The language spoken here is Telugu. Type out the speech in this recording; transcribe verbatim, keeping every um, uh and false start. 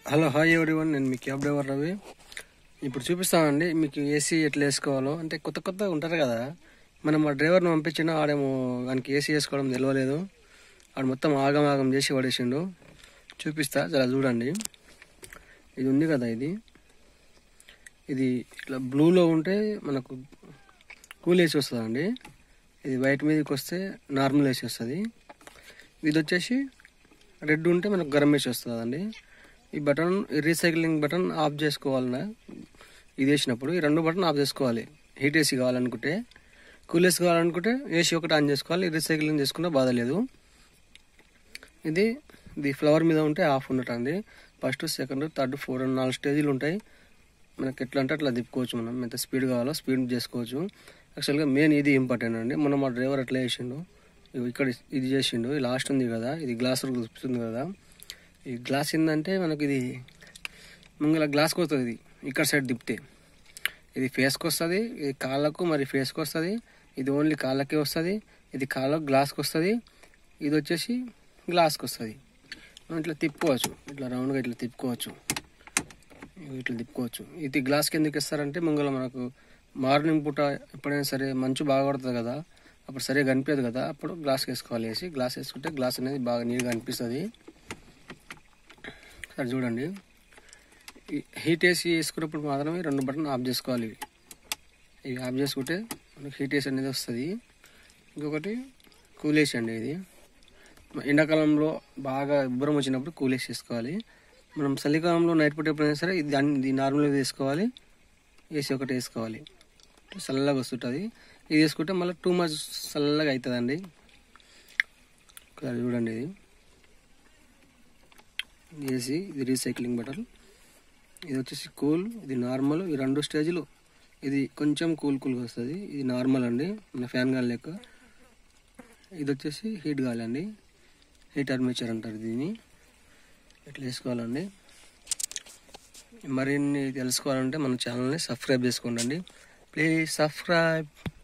హలో హాయ్ ఎవ్రీవన్, నేను మీ క్యాబ్ డ్రైవర్ రవి. ఇప్పుడు చూపిస్తానండి మీకు ఏసీ ఎట్లా వేసుకోవాలో. అంటే కొత్త కొత్త ఉంటారు కదా, మనం ఆ డ్రైవర్ని పంపించినా ఆడేమో ఆయనకి ఏసీ వేసుకోవడం తెలియలేదు. ఆడు మొత్తం ఆగం ఆగం చేసి పడేసిండు. చూపిస్తా జర చూడండి. ఇది ఉంది కదా, ఇది ఇది ఇట్లా బ్లూలో ఉంటే మనకు కూల్ ఏసీ వస్తుందండి. ఇది వైట్ మీదకి వస్తే నార్మల్ ఏసీ వస్తుంది. ఇది వచ్చేసి రెడ్ ఉంటే మనకు గరం ఏసీ వస్తుందండి. ఈ బటన్ రీసైక్లింగ్ బటన్ ఆఫ్ చేసుకోవాలన్నా ఇది వేసినప్పుడు ఈ రెండు బటన్ ఆఫ్ చేసుకోవాలి. హీట్ ఏసీ కావాలనుకుంటే, కూల్ ఏసీ కావాలనుకుంటే ఏసీ ఒకటి ఆన్ చేసుకోవాలి. రీసైక్లింగ్ చేసుకున్నా బాధ లేదు. ఇది ఇది ఫ్లవర్ మీద ఉంటే ఆఫ్ ఉండటండి. ఫస్ట్, సెకండ్, థర్డ్, ఫోర్త్ నాలుగు స్టేజీలు ఉంటాయి. మనకి ఎట్లా అంటే అట్లా తిప్పుకోవచ్చు. మనం ఎంత స్పీడ్ కావాలో స్పీడ్ చేసుకోవచ్చు. యాక్చువల్గా మెయిన్ ఇది ఇంపార్టెంట్ అండి. మనం మా డ్రైవర్ ఎట్లా చేసిండు, ఇక్కడ ఇది చేసిండు. ఈ లాస్ట్ ఉంది కదా, ఇది గ్లాస్ చూపిస్తుంది కదా. ఈ గ్లాస్ ఏంటంటే మనకి ఇది ముంగల గ్లాస్కి వస్తుంది. ఇది ఇక్కడ సైడ్ తిప్పితే ఇది ఫేస్కి వస్తుంది, ఇది కాళ్ళకు మరి ఫేస్కి వస్తుంది. ఇది ఓన్లీ కాళ్ళకే వస్తుంది. ఇది కాళ్ళకు గ్లాస్కి వస్తుంది. ఇది వచ్చేసి గ్లాస్కి వస్తుంది. మనం ఇట్లా తిప్పుకోవచ్చు, ఇట్లా రౌండ్గా ఇట్లా తిప్పుకోవచ్చు, ఇట్లా తిప్పుకోవచ్చు. ఇది గ్లాస్కి ఎందుకు ఇస్తారంటే ముంగల మనకు మార్నింగ్ పూట ఎప్పుడైనా సరే మంచు బాగా పడుతుంది కదా, అప్పుడు సరిగా కనిపించదు కదా, అప్పుడు గ్లాస్కి వేసుకోవాలి. వేసి గ్లాస్ వేసుకుంటే గ్లాస్ అనేది బాగా నీట్గా అనిపిస్తుంది. సరే చూడండి, హీట్ ఏసీ వేసుకున్నప్పుడు మాత్రమే రెండు బటన్ ఆఫ్ చేసుకోవాలి. ఇవి ఆఫ్ చేసుకుంటే మనకి హీట్ ఏసీ అనేది వస్తుంది. ఇంకొకటి కూల్ ఏసీ అండి. ఇది ఎండాకాలంలో బాగా ఉబ్బరం వచ్చినప్పుడు కూల్ ఏసీ వేసుకోవాలి. మనం చలికాలంలో నైట్ పూట ఎప్పుడైనా సరే ఇది ఇది నార్మల్గా వేసుకోవాలి. ఏసీ ఒకటి వేసుకోవాలి, చల్లగా వస్తుంటుంది. ఇది వేసుకుంటే మళ్ళీ టూ మచ్ చల్లగా అవుతుందండి. ఒకసారి చూడండి, ఇది ఏసీ, ఇది రీసైక్లింగ్ బటన్, ఇది వచ్చేసి కూల్, ఇది నార్మల్. ఈ రెండు స్టేజ్లు, ఇది కొంచెం కూల్ కూల్గా వస్తుంది. ఇది నార్మల్ అండి, మన ఫ్యాన్ గాలి లెక్క. ఇది వచ్చేసి హీట్ గాలి అండి, హీట్ ఆర్మేచర్ అంటారు దీన్ని. ఇట్లా వేసుకోవాలండి. మరిన్ని తెలుసుకోవాలంటే మన ఛానల్ని సబ్స్క్రైబ్ చేసుకోండి. Please subscribe.